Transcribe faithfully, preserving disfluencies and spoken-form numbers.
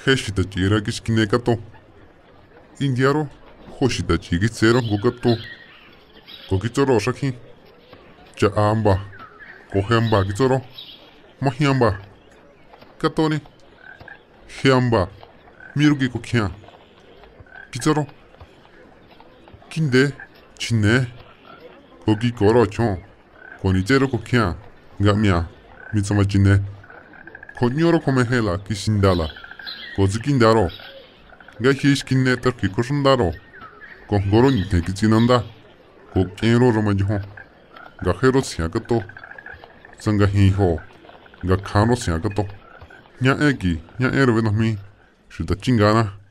Heshita chira kishkine kato. Indiaro, hoshita chigi zero gokato. Kokitoro shaki. Cha amba. Kohamba kitoro. Mahiamba. Katoni. Hiamba. Mirugi kokia. Kitoro. Kinde. Chine. Koki koro chon. Konichero kokia. Gamia. Mitsama chine. Konyoro komehela kishindala. Kozikindaro. Ga hishkinne tarki koshundaro. Kongoro nite kitsinanda. Kokenro romajiho. Ga hero siakato. Sanga hiho. Ga kano siakato. Nya eki. Nya erwe no mi. Shuta chingana.